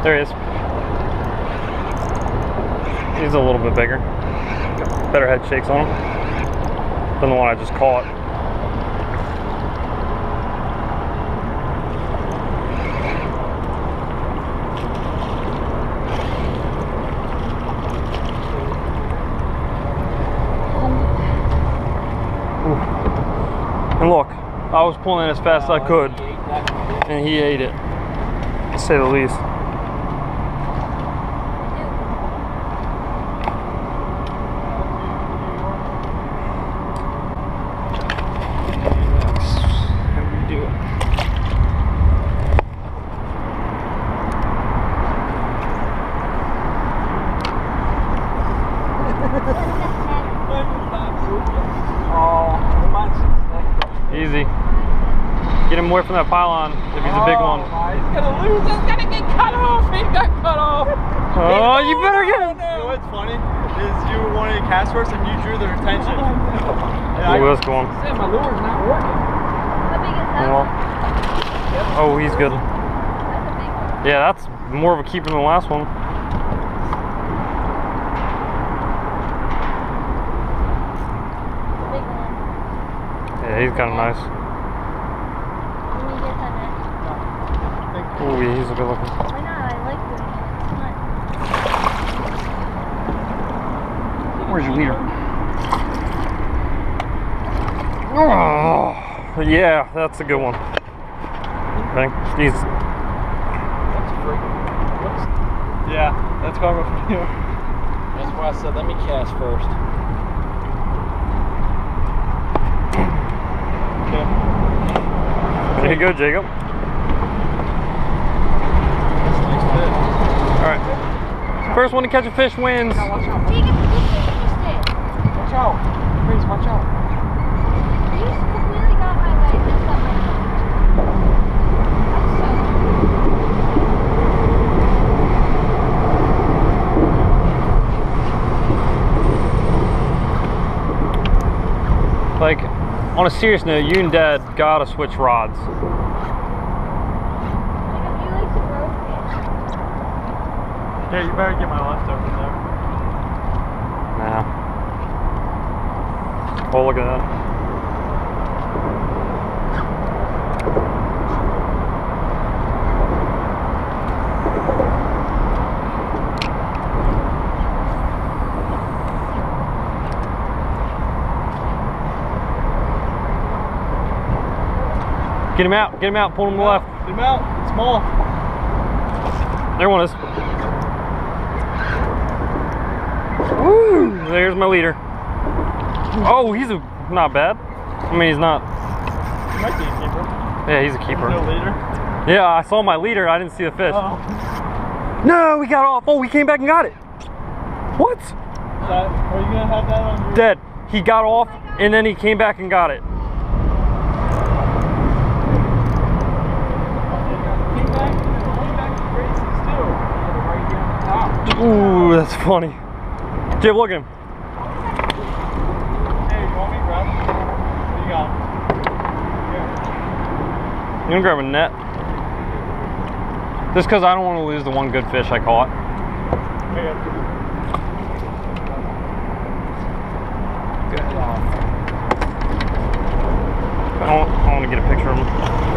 There he is. He's a little bit bigger. Better head shakes on him than the one I just caught. And look, I was pulling as fast as I could, and he ate it, to say the least. Easy. Get him away from that pylon if he's a big one. He's gonna lose. He's gonna get cut off. He got cut off. Oh, you better get him. You know what's funny is you wanted to cast first and you drew their attention. Look at this going. My lure's not working. How big is that? Well, oh, he's good. That's a big one. Yeah, that's more of a keeper than the last one. Big one. Yeah, he's kind of nice. Let me get that net. Oh, yeah, he's a good looking. Why not? I like doing it. It's fun. Where's your leader? Oh, yeah, that's a good one. Okay, he's. Yeah, that's karma for you. That's why I said let me cast first. There you go, Jacob. Alright. First one to catch a fish wins. Watch out. Jacob, you finished it. Watch out. Please, watch out. You just completely got my leg. That's not my Like, on a serious note, you and Dad gotta switch rods. Jacob, you like to roast fish. Yeah, you better get my leftovers there. Nah. Oh, look at that. Get him out, pull him to the left. Get him out, small. There one is. Woo! There's my leader. Oh, he's not bad. I mean, he's not. He might be a keeper. Yeah, he's a keeper. No leader. Yeah, I saw my leader. I didn't see the fish. Oh. No, we got off. Oh, we came back and got it. What? Are you gonna have that on your... Dead. He got off and then he came back and got it. Ooh, that's funny. Jib, look at him. Hey, you want me to grab him? What you got? You gonna grab a net? Just because I don't want to lose the one good fish I caught. I want to get a picture of him.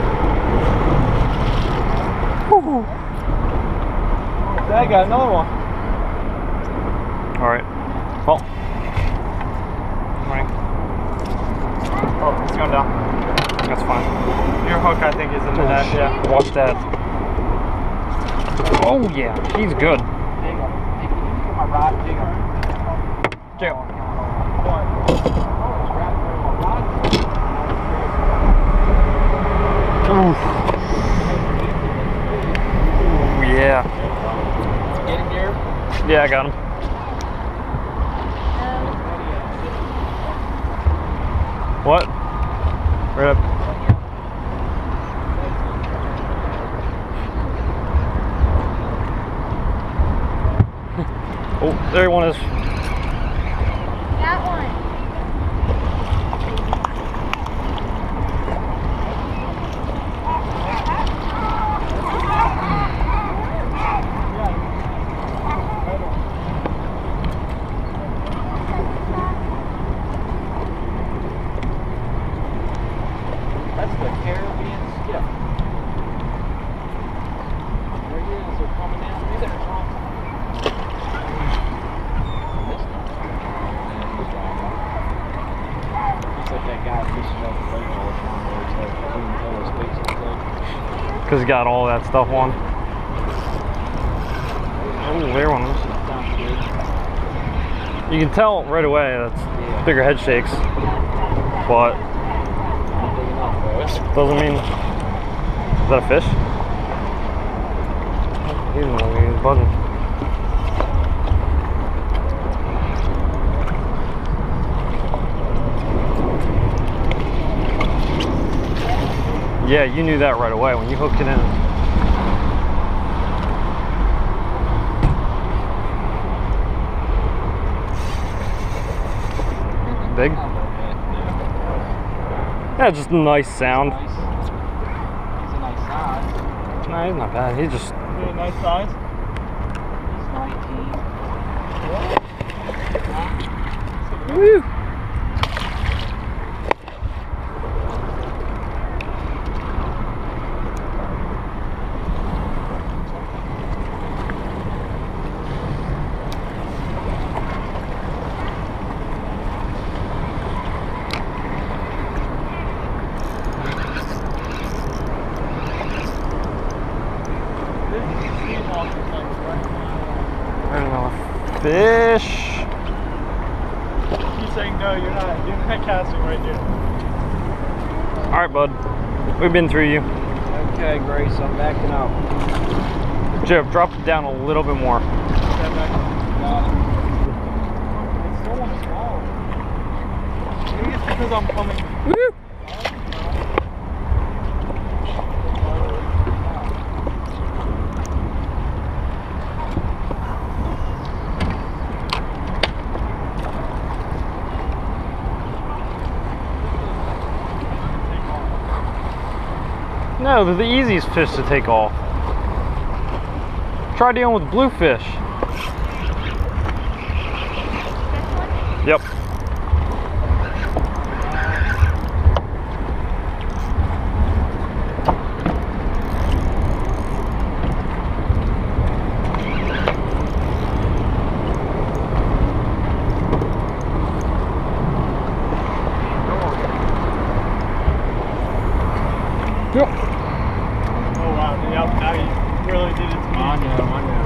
Woo-hoo. I got another one. All right. Well. All right. Oh, it's going down. That's fine. Your hook, I think, is in the net. Yeah. Watch that. Oh yeah, he's good. My rod, Jail. Ooh. Ooh, yeah. Get him here. Yeah, I got him. What? Right up. Oh, there one is. That one. Because it's got all that stuff on. Oh, there one is. You can tell right away that's bigger head shakes, but doesn't mean. Is that a fish? He's moving, he's buzzing. Yeah, you knew that right away when you hooked it in. Big? Yeah, just a nice sound. He's a nice size. No, he's not bad. He's just. Is he a nice size? He's 19. Woo! Fish. He's saying no, you're not casting right here. All right, bud. We've been through you. Okay, Grace, I'm backing up. Jeff, drop it down a little bit more. Step back. It's still on small. Maybe it's because I'm coming. Woo! No, they're the easiest fish to take off. Try dealing with bluefish. Yep. Yep. Oh wow, now you really did it to me. I know.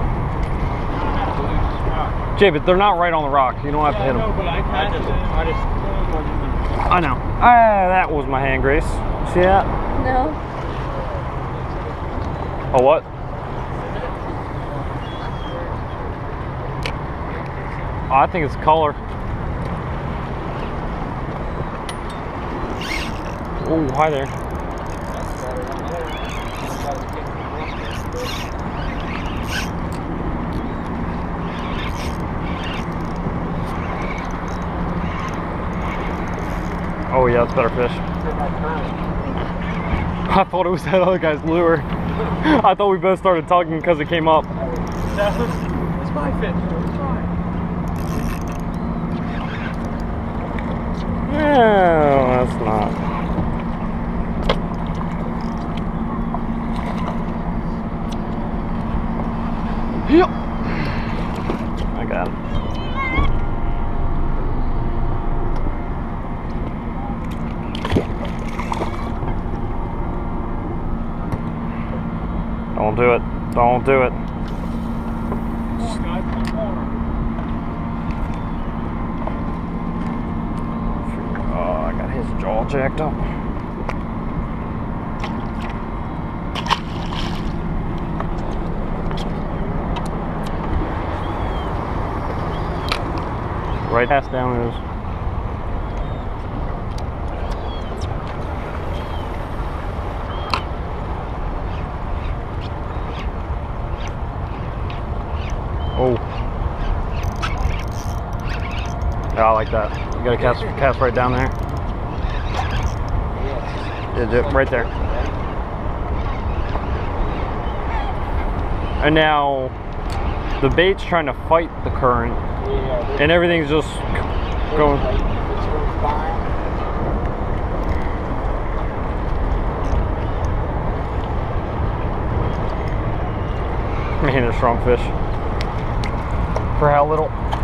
Jay, but they're not right on the rock. You don't have to hit them. But I just I know. That was my hand, Grace. See that? No. Oh, what? Oh, I think it's color. Oh, hi there. Oh yeah, that's better fish. I thought it was that other guy's lure. I thought we both started talking because it came up. It's my fish. It's fine. No, that's not. Yep. I got it. Don't do it. Don't do it. Oh, I got his jaw jacked up. Right ass down is. Oh. Yeah, I like that. You gotta cast right down there. Yeah, do it right there. And now the bait's trying to fight the current, and everything's just going. Man, they're strong fish. For how little?